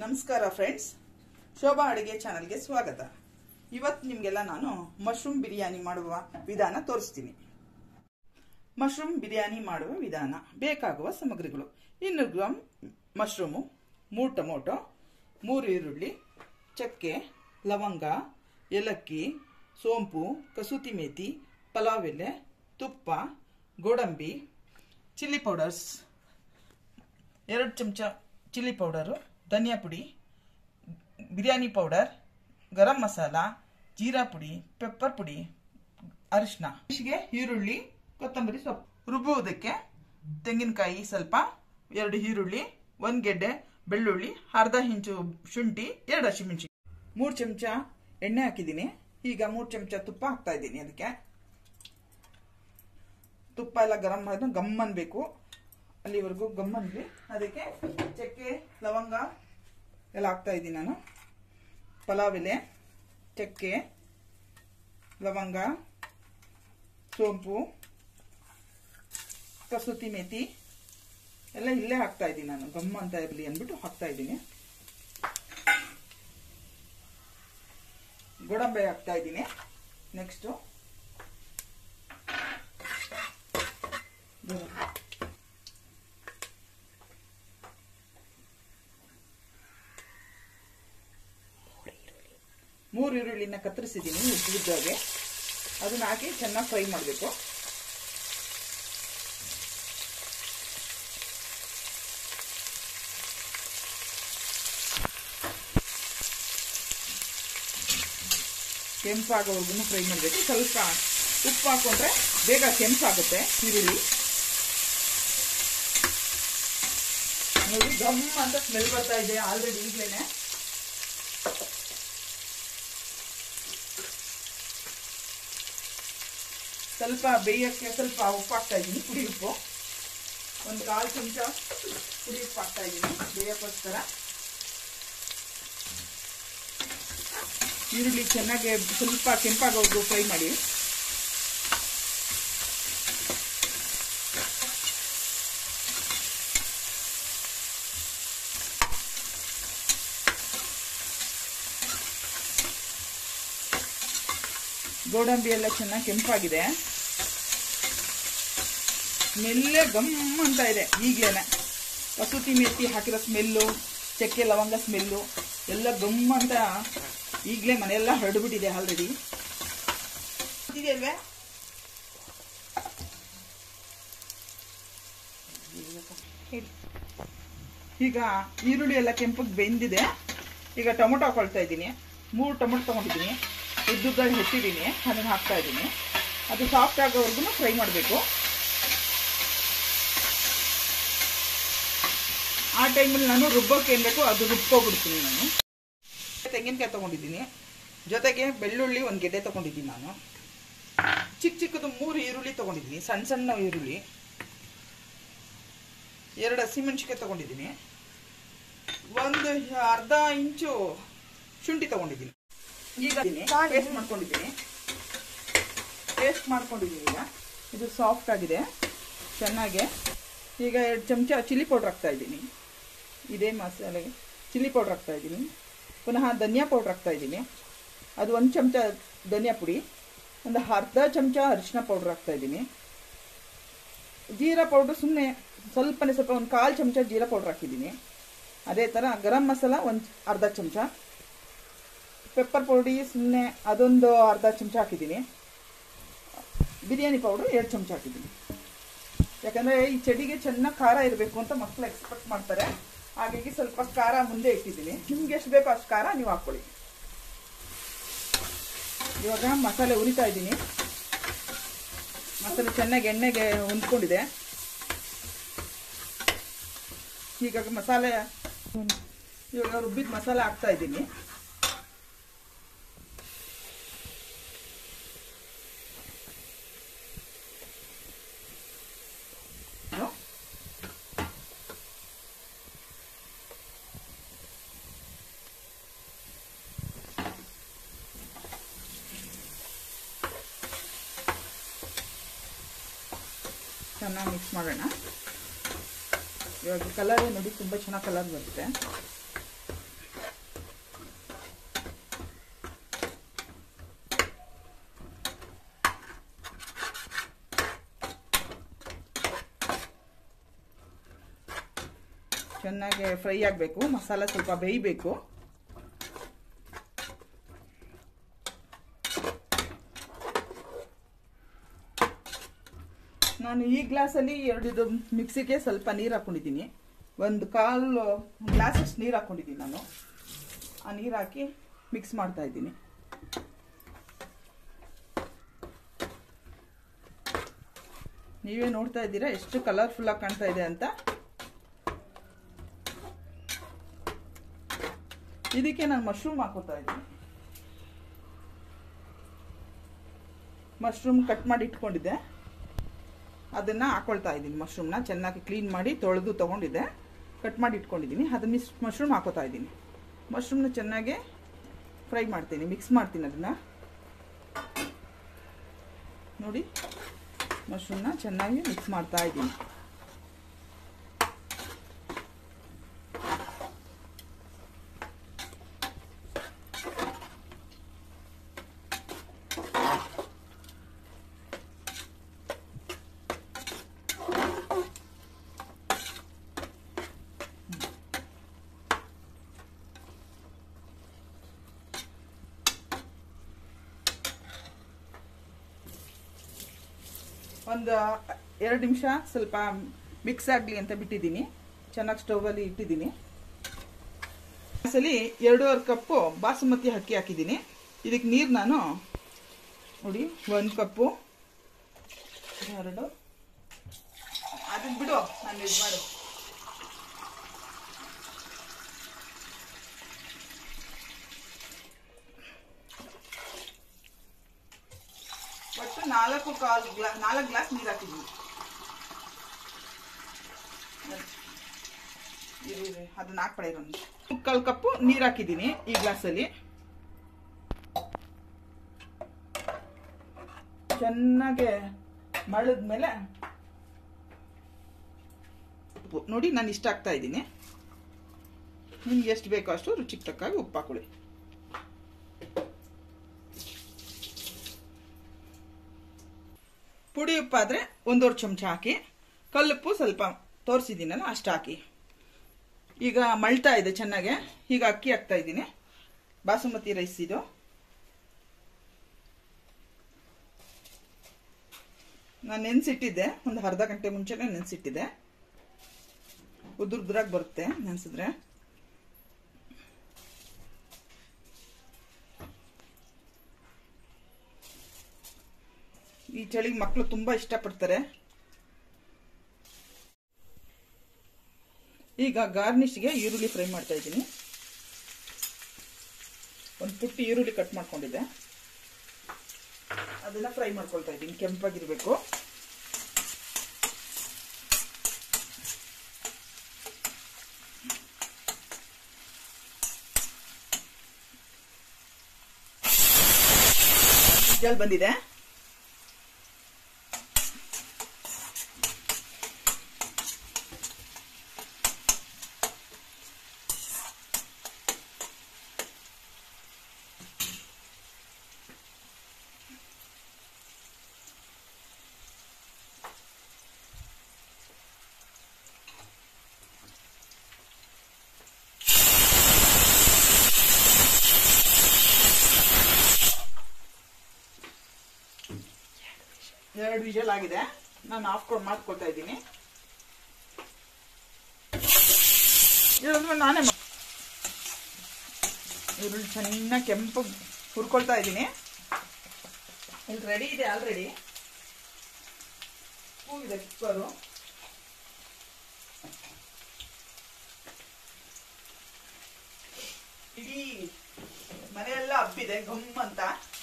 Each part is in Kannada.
ನಮಸ್ಕಾರ ಫ್ರೆಂಡ್ಸ್, ಶೋಭಾ ಅಡುಗೆ ಚಾನಲ್ಗೆ ಸ್ವಾಗತ. ಇವತ್ತು ನಿಮಗೆಲ್ಲ ನಾನು ಮಶ್ರೂಮ್ ಬಿರಿಯಾನಿ ಮಾಡುವ ವಿಧಾನ ತೋರಿಸ್ತೀನಿ. ಮಶ್ರೂಮ್ ಬಿರಿಯಾನಿ ಮಾಡುವ ವಿಧಾನ. ಬೇಕಾಗುವ ಸಾಮಗ್ರಿಗಳು: 200 ಗ್ರಾಂ ಮಶ್ರೂಮು, 3 ಟೊಮೊಟೊ, 3 ಈರುಳ್ಳಿ, ಚಕ್ಕೆ, ಲವಂಗ, ಏಲಕ್ಕಿ, ಸೋಂಪು, ಕಸೂತಿ ಮೇಥಿ, ಪಲಾವ್ ಎಲೆ, ತುಪ್ಪ, ಗೋಡಂಬಿ, ಚಿಲ್ಲಿ ಪೌಡರ್ಸ್ 2 ಚಮಚ ಚಿಲ್ಲಿ ಪೌಡರು, ಧನಿಯಾ ಪುಡಿ, ಬಿರಿಯಾನಿ ಪೌಡರ್, ಗರಂ ಮಸಾಲ, ಜೀರಾ ಪುಡಿ, ಪೆಪ್ಪರ್ ಪುಡಿ, ಅರಿಶಿನ, ಈರುಳ್ಳಿ, ಕೊತ್ತಂಬರಿ ಸೊಪ್ಪು. ರುಬ್ಬುವುದಕ್ಕೆ ತೆಂಗಿನಕಾಯಿ ಸ್ವಲ್ಪ, 2 ಈರುಳ್ಳಿ, 1 ಗೆಡ್ಡೆ ಬೆಳ್ಳುಳ್ಳಿ, ಅರ್ಧ ಇಂಚು ಶುಂಠಿ, 2 ಹಸಿಮೆಣಸಿನಕಾಯಿ, 3 ಚಮಚ ಎಣ್ಣೆ ಹಾಕಿದ್ದೀನಿ. ಈಗ 3 ಚಮಚ ತುಪ್ಪ ಹಾಕ್ತಾ ಇದ್ದೀನಿ. ಅದಕ್ಕೆ ತುಪ್ಪ ಎಲ್ಲ ಗಮ್ ಅನ್ಬೇಕು, ಅಲ್ಲಿವರೆಗೂ ಗಮ್ ಅನ್ಲಿ. ಅದಕ್ಕೆ ಚಕ್ಕೆ, ಲವಂಗ ಎಲ್ಲ ಹಾಕ್ತಾ ಇದ್ದೀನಿ ನಾನು. ಪಲಾವ್ ಎಲೆ, ಚಕ್ಕೆ, ಲವಂಗ, ಸೋಂಪು, ಕಸೂತಿ ಮೇಥಿ ಎಲ್ಲ ಇಲ್ಲೇ ಹಾಕ್ತಾ ಇದ್ದೀನಿ ನಾನು. ಗಮ್ ಅಂತ ಇರಲಿ ಅಂದ್ಬಿಟ್ಟು ಹಾಕ್ತಾ ಇದ್ದೀನಿ. ಗೋಡಂಬಿ ಹಾಕ್ತಾ ಇದ್ದೀನಿ. ನೆಕ್ಸ್ಟ್ ಮೂರು ಈರುಳ್ಳಿನ ಕತ್ತರಿಸಿದ್ದೀನಿ ಉದ್ದುದ್ದಾಗೆ. ಅದನ್ನ ಹಾಕಿ ಚೆನ್ನಾಗಿ ಫ್ರೈ ಮಾಡಬೇಕು. ಕೆಂಪಾಗೋವರೆಗೂ ಫ್ರೈ ಮಾಡಬೇಕು. ಸ್ವಲ್ಪ ಉಪ್ಪು ಹಾಕೊಂಡ್ರೆ ಬೇಗ ಕೆಂಪಾಗುತ್ತೆ ಈರುಳ್ಳಿ. ನೋಡಿ, ಗಮ್ ಅಂತ ಸ್ಮೆಲ್ ಬರ್ತಾ ಇದೆ ಆಲ್ರೆಡಿ ಈಗಲೇನೆ. ಸ್ವಲ್ಪ ಬೇಯಕ್ಕೆ ಸ್ವಲ್ಪ ಉಪ್ಪು ಹಾಕ್ತಾ ಇದ್ದೀನಿ, ಪುಡಿ ಉಪ್ಪು. 1/4 ಚಮಚ ಪುಡಿ ಉಪ್ಪು ಹಾಕ್ತಾ ಇದ್ದೀನಿ ಬೇಯಕ್ಕೋಸ್ಕರ. ಈರುಳ್ಳಿ ಚೆನ್ನಾಗಿ ಸ್ವಲ್ಪ ಕೆಂಪಾಗೋದು ಫ್ರೈ ಮಾಡಿ. ಗೋಡಂಬಿ ಎಲ್ಲ ಚೆನ್ನಾಗಿ ಕೆಂಪಾಗಿದೆ. ಸ್ಮೆಲ್ಲೇ ಗಮ್ ಅಂತ ಇದೆ ಈಗಲೇನೆ. ಕಸೂತಿ ಮೇಥಿ ಹಾಕಿರೋ ಸ್ಮೆಲ್ಲು, ಚಕ್ಕೆ ಲವಂಗ ಸ್ಮೆಲ್ಲು ಎಲ್ಲ ಗಮ್ ಅಂತ ಈಗಲೇ ಮನೆಯೆಲ್ಲ ಹರಡ್ಬಿಟ್ಟಿದೆ ಆಲ್ರೆಡಿ. ಇದೆಯಲ್ವೇ? ಈಗ ಈರುಳ್ಳಿ ಎಲ್ಲ ಕೆಂಪಗೆ ಬೆಂದಿದೆ. ಈಗ ಟೊಮೊಟೊ ಹಾಕೊಳ್ತಾ ಇದ್ದೀನಿ. 3 ಟೊಮೊಟೊ ತಗೊಂಡಿದ್ದೀನಿ, ಉದ್ದುದ್ದಾಗಿ ಹೆಚ್ಚಿದ್ದೀನಿ. ಅದನ್ನು ಹಾಕ್ತಾ ಇದ್ದೀನಿ. ಅದು ಸಾಫ್ಟ್ ಆಗೋವರೆಗೂ ಫ್ರೈ ಮಾಡಬೇಕು. ಆ ಟೈಮಲ್ಲಿ ನಾನು ರುಬ್ಬೋಕೆ ಏನು ಬೇಕು ಅದು ರುಬ್ಕೊಬಿಡ್ತೀನಿ ನಾನು. ತೆಂಗಿನಕಾಯಿ ತೊಗೊಂಡಿದ್ದೀನಿ, ಜೊತೆಗೆ ಬೆಳ್ಳುಳ್ಳಿ 1 ಗೆಡ್ಡೆ ತೊಗೊಂಡಿದ್ದೀನಿ ನಾನು. ಚಿಕ್ಕದು 3 ಈರುಳ್ಳಿ ತೊಗೊಂಡಿದ್ದೀನಿ, ಸಣ್ಣ ಸಣ್ಣ ಈರುಳ್ಳಿ. 2 ಹಸಿಮೆಣಸಿನಕಾಯಿ ತೊಗೊಂಡಿದ್ದೀನಿ. 1 ಅರ್ಧ ಇಂಚು ಶುಂಠಿ ತೊಗೊಂಡಿದ್ದೀನಿ. ಈಗ ಪೇಸ್ಟ್ ಮಾಡ್ಕೊಂಡಿದ್ದೀನಿ. ಈಗ ಇದು ಸಾಫ್ಟ್ ಆಗಿದೆ ಚೆನ್ನಾಗೆ. ಈಗ 2 ಚಮಚ ಚಿಲ್ಲಿ ಪೌಡ್ರ್ ಹಾಕ್ತಾ ಇದ್ದೀನಿ. ಇದೇ ಮಸಾಲೆಗೆ ಚಿಲ್ಲಿ ಪೌಡ್ರ್ ಹಾಕ್ತಾ ಇದ್ದೀನಿ. ಪುನಃ ಧನಿಯಾ ಪೌಡ್ರ್ ಹಾಕ್ತಾ ಇದ್ದೀನಿ. ಅದು 1 ಚಮಚ ಧನಿಯಾ ಪುಡಿ, 1 ಅರ್ಧ ಚಮಚ ಅರಿಶಿನ ಪೌಡ್ರ್ ಹಾಕ್ತಾ ಇದ್ದೀನಿ. ಜೀರಾ ಪೌಡ್ರ್ ಸುಮ್ಮನೆ ಸ್ವಲ್ಪ 1/4 ಚಮಚ ಜೀರಾ ಪೌಡ್ರ್ ಹಾಕಿದ್ದೀನಿ. ಅದೇ ಥರ ಗರಂ ಮಸಾಲ 1 ಅರ್ಧ ಚಮಚ, ಪೆಪ್ಪರ್ ಪೌಡಿ ಸುಮ್ಮನೆ ಅದೊಂದು ಅರ್ಧ ಚಮಚ ಹಾಕಿದ್ದೀನಿ. ಬಿರಿಯಾನಿ ಪೌಡ್ರ್ 2 ಚಮಚ ಹಾಕಿದ್ದೀನಿ. ಯಾಕಂದರೆ ಈ ಚಳಿಗೆ ಚೆನ್ನಾಗಿ ಖಾರ ಇರಬೇಕು ಅಂತ ಮಕ್ಕಳು ಎಕ್ಸ್ಪೆಕ್ಟ್ ಮಾಡ್ತಾರೆ. ಹಾಗಾಗಿ ಸ್ವಲ್ಪ ಖಾರ ಮುಂದೆ ಇಟ್ಟಿದ್ದೀನಿ. ನಿಮ್ಗೆ ಎಷ್ಟು ಬೇಕೋ ಅಷ್ಟು ಖಾರ ನೀವು ಹಾಕ್ಕೊಳ್ಳಿ. ಇವಾಗ ಮಸಾಲೆ ಹುರಿತಾ ಇದ್ದೀನಿ. ಮಸಾಲೆ ಚೆನ್ನಾಗಿ ಎಣ್ಣೆಗೆ ಹೊಂದ್ಕೊಂಡಿದೆ. ಈಗ ಮಸಾಲೆ ಇವಾಗ ರುಬ್ಬಿದ ಮಸಾಲೆ ಹಾಕ್ತಾ ಇದ್ದೀನಿ. ಚೆನ್ನಾಗಿ ಮಿಕ್ಸ್ ಮಾಡೋಣ. ಇವಾಗ ಕಲರ್ ನೋಡಿ ತುಂಬ ಚೆನ್ನಾಗಿ ಕಲರ್ ಬರುತ್ತೆ. ಚೆನ್ನಾಗಿ ಫ್ರೈ ಆಗಬೇಕು, ಮಸಾಲ ಸ್ವಲ್ಪ ಬೇಯಬೇಕು. ನಾನು ಈ ಗ್ಲಾಸಲ್ಲಿ 2 ಮಿಕ್ಸಿಗೆ ಸ್ವಲ್ಪ ನೀರು ಹಾಕೊಂಡಿದ್ದೀನಿ. 1/4 ಗ್ಲಾಸಷ್ಟು ನೀರು ಹಾಕೊಂಡಿದ್ದೀನಿ ನಾನು. ಆ ನೀರು ಹಾಕಿ ಮಿಕ್ಸ್ ಮಾಡ್ತಾ ಇದ್ದೀನಿ. ನೀವೇ ನೋಡ್ತಾ ಇದ್ದೀರಾ ಎಷ್ಟು ಕಲರ್ಫುಲ್ ಆಗಿ ಕಾಣ್ತಾ ಇದೆ ಅಂತ. ಇದಕ್ಕೆ ನಾನು ಮಶ್ರೂಮ್ ಹಾಕೋತಾ ಇದ್ದೀನಿ. ಮಶ್ರೂಮ್ ಕಟ್ ಮಾಡಿ ಇಟ್ಕೊಂಡಿದ್ದೆ, ಅದನ್ನ ಹಾಕೊಳ್ತಾ ಇದ್ದೀನಿ. ಮಶ್ರೂಮ್ನ ಚೆನ್ನಾಗಿ ಕ್ಲೀನ್ ಮಾಡಿ ತೊಳೆದು ತಗೊಂಡಿದ್ದೆ, ಕಟ್ ಮಾಡಿ ಇಟ್ಕೊಂಡಿದ್ದೀನಿ. ಅದನ್ನ ಮಶ್ರೂಮ್ ಹಾಕೋತಾ ಇದ್ದೀನಿ. ಮಶ್ರೂಮ್ನ ಚೆನ್ನಾಗಿ ಫ್ರೈ ಮಾಡ್ತೀನಿ, ಮಿಕ್ಸ್ ಮಾಡ್ತೀನಿ. ಅದನ್ನ ನೋಡಿ, ಮಶ್ರೂಮ್ನ ಚೆನ್ನಾಗಿ ಮಿಕ್ಸ್ ಮಾಡ್ತಾ ಇದ್ದೀನಿ. ಒಂದು 2 ನಿಮಿಷ ಸ್ವಲ್ಪ ಮಿಕ್ಸ್ ಆಗಲಿ ಅಂತ ಬಿಟ್ಟಿದ್ದೀನಿ. ಚೆನ್ನಾಗಿ ಸ್ಟೌವಲ್ಲಿ ಇಟ್ಟಿದ್ದೀನಿ. ಸಲಿ 2.5 ಕಪ್ಪು ಬಾಸುಮತಿ ಅಕ್ಕಿ ಹಾಕಿದ್ದೀನಿ. ಇದಕ್ಕೆ ನೀರು ನಾನು ನೋಡಿ 1 ಕಪ್ಪು 2 ಅದನ್ನ ಬಿಡು, ನಾನು ಇದು ಮಾಡು. ಒಟ್ಟು 4 ಗ್ಲಾಸ್ ನೀರು ಹಾಕಿದ್ದೀನಿ. ಅದನ್ನ ಹಾಕ್ಬಿಡ. 1/4 ಕಪ್ಪು ನೀರು ಹಾಕಿದ್ದೀನಿ ಈ ಗ್ಲಾಸಲ್ಲಿ. ಚೆನ್ನಾಗಿ ಮಳದ್ಮೇಲೆ ನೋಡಿ ನಾನು ಇಷ್ಟ ಹಾಕ್ತಾ ಇದ್ದೀನಿ. ನಿಮ್ಗೆ ಎಷ್ಟು ಬೇಕೋ ಅಷ್ಟು ರುಚಿಗೆ ತಕ್ಕಾಗಿ ಉಪ್ಪು ಹಾಕೊಳ್ಳಿ. ಪುಡಿ ಉಪ್ಪಾದರೆ 1.5 ಚಮಚ ಹಾಕಿ, ಕಲ್ಲುಪ್ಪು ಸ್ವಲ್ಪ ತೋರಿಸಿದ್ದೀನಲ್ಲ ಅಷ್ಟು ಹಾಕಿ. ಈಗ ಮಳ್ತಾ ಇದೆ ಚೆನ್ನಾಗೆ. ಈಗ ಅಕ್ಕಿ ಹಾಕ್ತಾ ಇದ್ದೀನಿ. ಬಾಸುಮತಿ ರೈಸ್ ಇದು. ನಾನು ನೆನೆಸಿಟ್ಟಿದ್ದೆ, ಒಂದು ಅರ್ಧ ಗಂಟೆ ಮುಂಚೆನೇ ನೆನೆಸಿಟ್ಟಿದ್ದೆ. ಉದುರಾಗಿ ಬರುತ್ತೆ ನೆನೆಸಿದ್ರೆ. ಈ ಚಳಿಗೆ ಮಕ್ಕಳು ತುಂಬಾ ಇಷ್ಟಪಡ್ತಾರೆ. ಈಗ ಗಾರ್ನಿಷ್ಗೆ ಈರುಳ್ಳಿ ಫ್ರೈ ಮಾಡ್ತಾ ಇದ್ದೀನಿ. ಒಂದು ಪುಟ್ಟಿ ಈರುಳ್ಳಿ ಕಟ್ ಮಾಡ್ಕೊಂಡಿದ್ದೆ, ಅದನ್ನ ಫ್ರೈ ಮಾಡ್ಕೊಳ್ತಾ ಇದ್ದೀನಿ. ಕೆಂಪಾಗಿರ್ಬೇಕು. ವಿಜಲ್ ಬಂದಿದೆ. ಎರಡು ವಿಷಲ್ ಆಗಿದೆ. ನಾನು ಮಾಡ್ಕೊಳ್ತಾ ಇದ್ದೀನಿ. ನಾನೇ ಈರುಳ್ಳಿ ಚೆನ್ನಾಗಿ ಕೆಂಪು ಹುರ್ಕೊಳ್ತಾ ಇದ್ದೀನಿ. ಇಲ್ಲಿ ರೆಡಿ ಇದೆ ಆಲ್ರೆಡಿ. ಕೂಗಿದೆ ಕುಕ್ಕರು. ಇಡೀ ಮನೆಯೆಲ್ಲ ಹಬ್ಬಿದೆ ಗಮ್ ಅಂತ.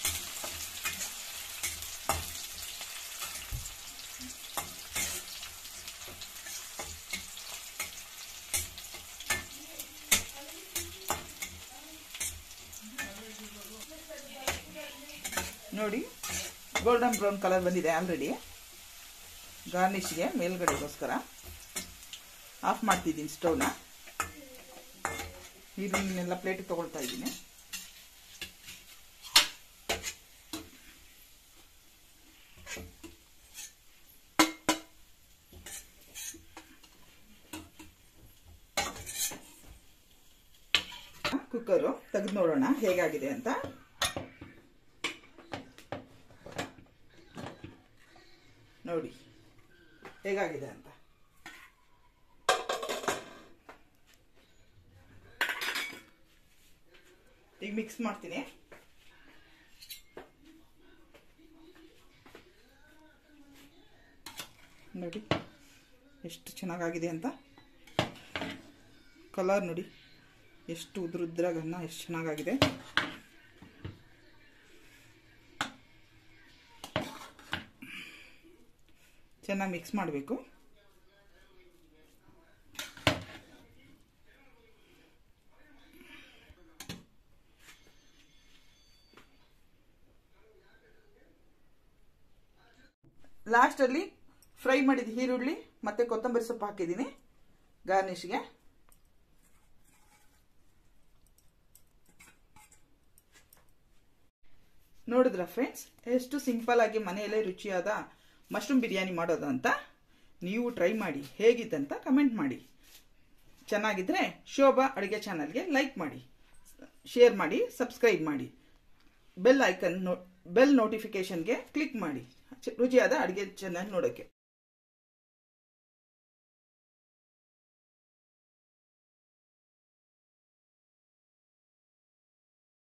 ನೋಡಿ ಗೋಲ್ಡನ್ ಬ್ರೌನ್ ಕಲರ್ ಬಂದಿದೆ ಆಲ್ರೆಡಿ. ಗಾರ್ನಿಷ್ಗೆ ಮೇಲ್ಗಡೆಗೋಸ್ಕರ ಆಫ್ ಮಾಡ್ತಿದ್ದೀನಿ ಸ್ಟವ್ನ. ಇದನ್ನೆಲ್ಲ ಪ್ಲೇಟಿಗೆ ತಗೊಳ್ತಾ ಇದ್ದೀನಿ. ಕುಕ್ಕರು ತೆಗೆದು ನೋಡೋಣ ಹೇಗಾಗಿದೆ ಅಂತ. ನೋಡಿ ಹೇಗಾಗಿದೆ ಅಂತ. ಈಗ ಮಿಕ್ಸ್ ಮಾಡ್ತೀನಿ. ನೋಡಿ ಎಷ್ಟು ಚೆನ್ನಾಗಾಗಿದೆ ಅಂತ. ಕಲರ್ ನೋಡಿ ಎಷ್ಟು ಉದ್ರುದ್ರಾಗನ್ನ ಎಷ್ಟು ಚೆನ್ನಾಗಾಗಿದೆ. ಚೆನ್ನಾಗಿ ಮಿಕ್ಸ್ ಮಾಡಬೇಕು. ಲಾಸ್ಟಲ್ಲಿ ಫ್ರೈ ಮಾಡಿದ ಈರುಳ್ಳಿ ಮತ್ತೆ ಕೊತ್ತಂಬರಿ ಸೊಪ್ಪು ಹಾಕಿದ್ದೀನಿ ಗಾರ್ನಿಷ್ಗೆ. ನೋಡಿದ್ರ ಫ್ರೆಂಡ್ಸ್, ಎಷ್ಟು ಸಿಂಪಲ್ ಆಗಿ ಮನೆಯಲ್ಲೇ ರುಚಿಯಾದ ಮಶ್ರೂಮ್ ಬಿರಿಯಾನಿ ಮಾಡೋದು ಅಂತ. ನೀವು ಟ್ರೈ ಮಾಡಿ, ಹೇಗಿತ್ತಂತ ಕಮೆಂಟ್ ಮಾಡಿ. ಚೆನ್ನಾಗಿದ್ರೆ ಶೋಭಾ ಅಡುಗೆ ಚಾನಲ್ಗೆ ಲೈಕ್ ಮಾಡಿ, ಶೇರ್ ಮಾಡಿ, ಸಬ್ಸ್ಕ್ರೈಬ್ ಮಾಡಿ. ಬೆಲ್ ನೋಟಿಫಿಕೇಶನ್ಗೆ ಕ್ಲಿಕ್ ಮಾಡಿ ರುಚಿಯಾದ ಅಡುಗೆ ಚಾನಲ್ ನೋಡೋಕ್ಕೆ.